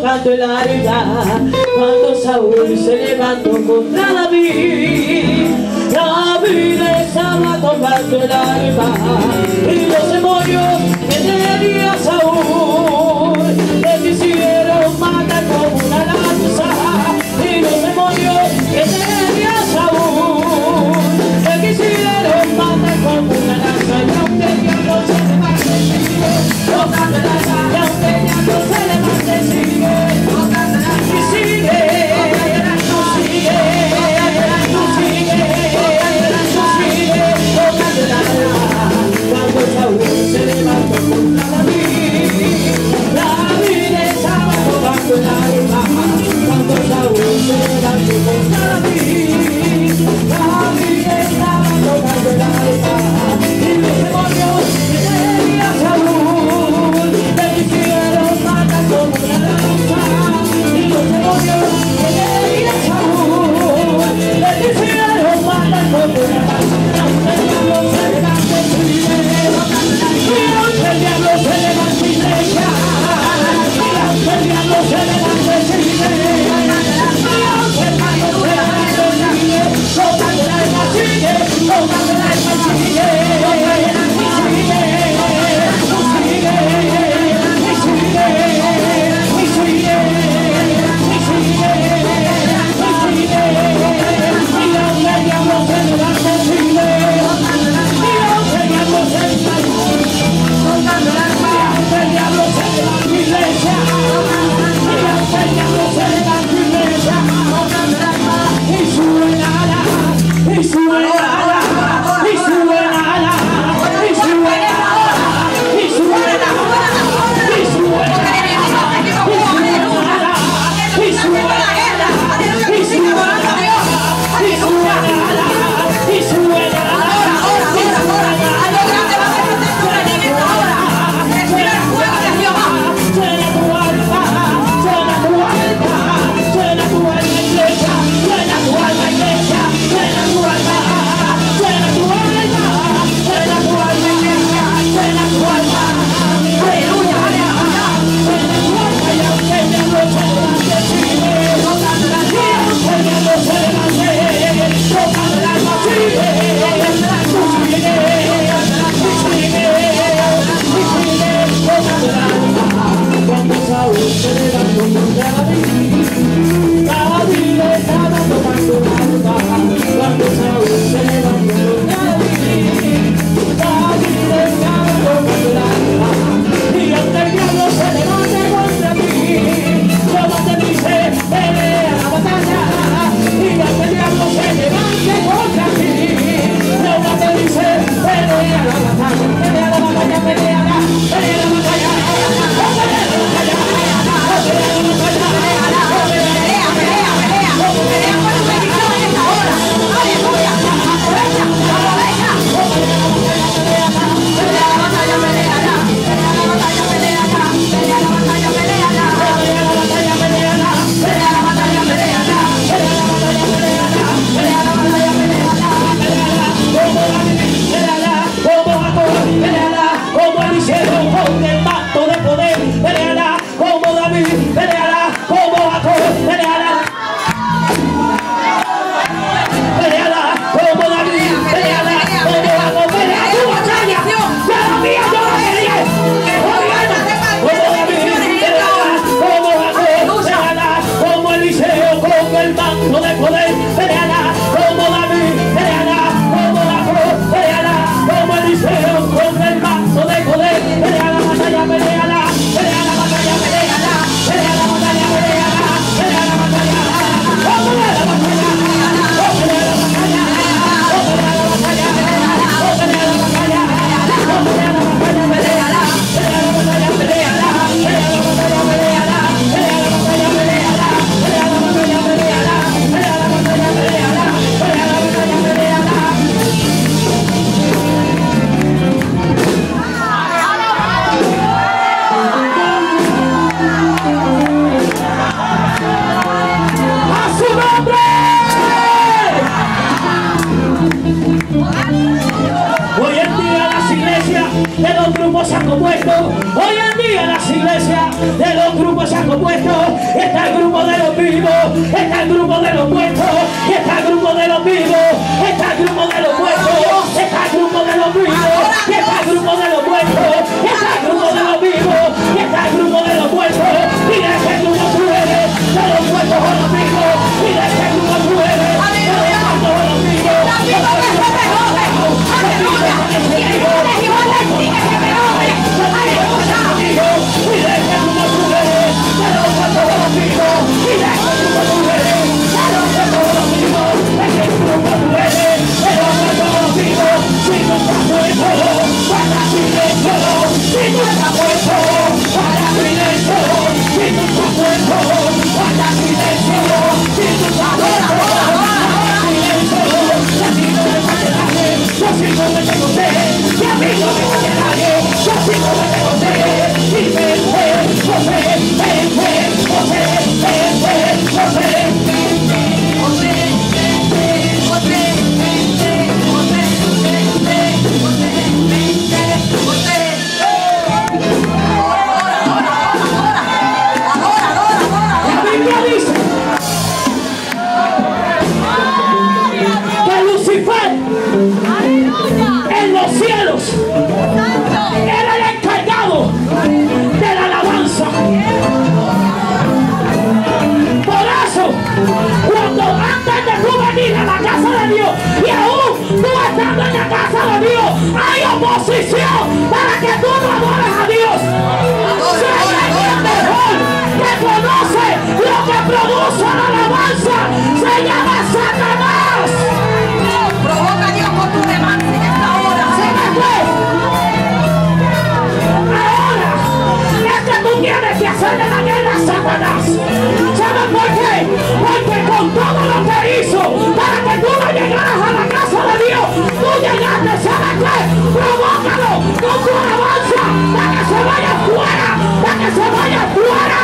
tocando el arca. Cuando Saúl se levantó contra David, David estaba tocando el arca. Y los demonios que tenía Saúl le quisieron matar como una lanza. Y los demonios que tenía Saúl le quisieron matar como una lanza. Y aunque el diablo se levante, sigue tocando el arca. Y aunque el diablo se levante, sigue tocando el arca. Y sigue, tú sigue, tú sigue, tú sigue tocando el arca. Cuando Saúl se levantó contra David, David estaba tocando el arca. Cuando Saúl se levantó contra David, David estaba tocando el arca. Y los demonios que tenía Saúl le quisieron matar como una lanza. Y los demonios que tenía Saúl le quisieron matar como una lanza. Aunque el diablo se levante, sigue tocando el arca. Y aunque el diablo se levante, iglesia. Y aunque el diablo se levante, sigue tocando el arca. Y aunque el diablo se levante, sigue tocando el arca. Sigue tocando el arca, sigue. Pelea la batalla, pelea la batalla, pelea la batalla, pelea la de los grupos se ha compuesto. Está el grupo de los vivos, está el grupo de los muertos, está el grupo de los vivos, está el grupo de los muertos, está el grupo de los vivos, está el grupo de los muertos, está el grupo de los vivos, está el grupo de los muertos. Mira ese grupo tú eres, de los muertos o los vivos. Mira ese grupo tú eres, de los muertos o los vivos. En los cielos era el encargado de la alabanza. Por eso, cuando antes de tú venir a la casa de Dios y aún tú estando en la casa de Dios, hay oposición para que tú no adores a Dios. Si hay alguien mejor que conoce lo que produce la alabanza, se llama Satanás. Provoca a Dios con tu demanda en esta hora. Ahora es que tú tienes que hacerle la guerra a Satanás. ¿Sabes por qué? Porque con todo lo que hizo para que tú no llegaras a la casa de Dios, tú llegaste. ¿Sabes qué? Provócalo con tu alabanza para que se vaya fuera, para que se vaya fuera.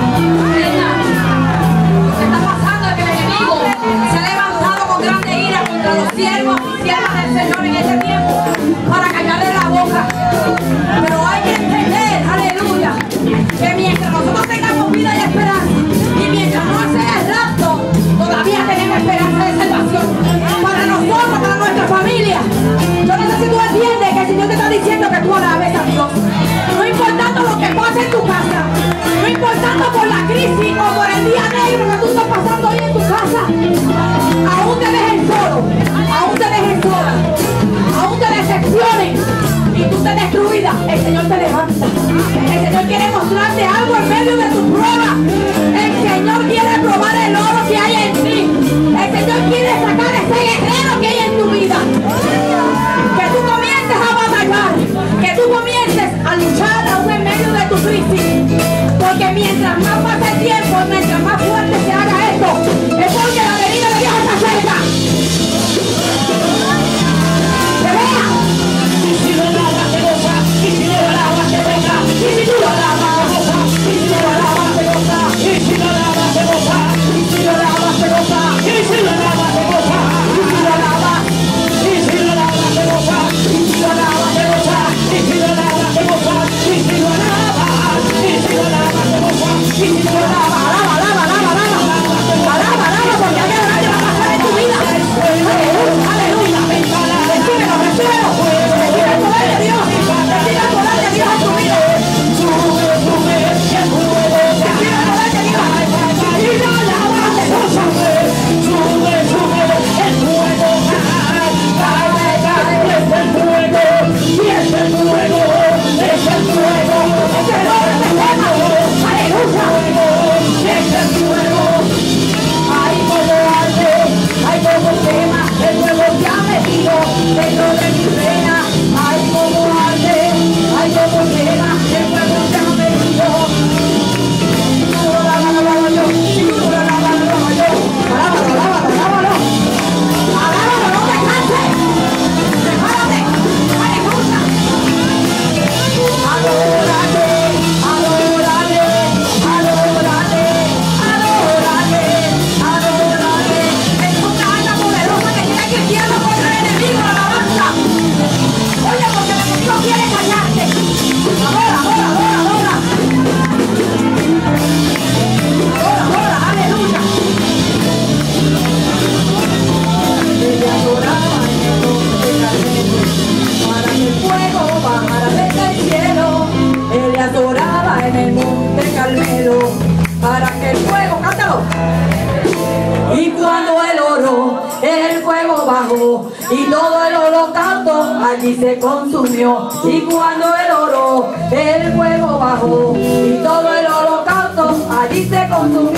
Lo que está pasando es que el enemigo se ha levantado con grande ira contra los siervos y siervas del Señor en este tiempo para callarle la boca. Pero hay que entender, aleluya, que mientras nosotros tengamos vida y esperanza, y mientras no sea el rapto, todavía tenemos esperanza de salvación para nosotros, para nuestra familia. Yo no sé si tú entiendes que el Señor te está diciendo que tú alabes a Dios, no importando lo que pase en tu casa, no importando por la crisis o por el día negro que tú estás pasando hoy en tu casa. Aún te dejen solo, aún te dejen sola, aún te decepcionen y tú estés destruida, el Señor te levanta. El Señor quiere mostrarte algo en medio de tu prueba. El Señor quiere probar el oro que hay en ti. El Señor quiere sacar ese guerrero que hay en tu vida. Que tú comiences a batallar, que tú comiences a luchar aún en medio de tu crisis. Porque mientras más pase el tiempo, mientras más fuerte se haga esto, es porque la venida de Dios está cerca. ¡Que vea! Y si lo alabas te goza, y si lo alabas te goza, y si tú lo alabas te goza, y si lo alabas te goza, y si lo alabas te goza, y si lo alabas te goza, y si lo alabas te goza, y si lo alabas, y si lo alabas te goza, y si lo alabas te goza, y si lo alabas te goza, y si lo alabas, y si lo alabas te goza, y si lo alabas, alaba, alaba, alaba. fuego bajó y todo el holocausto allí se consumió. Y cuando él oró, el fuego bajó y todo el holocausto allí se consumió.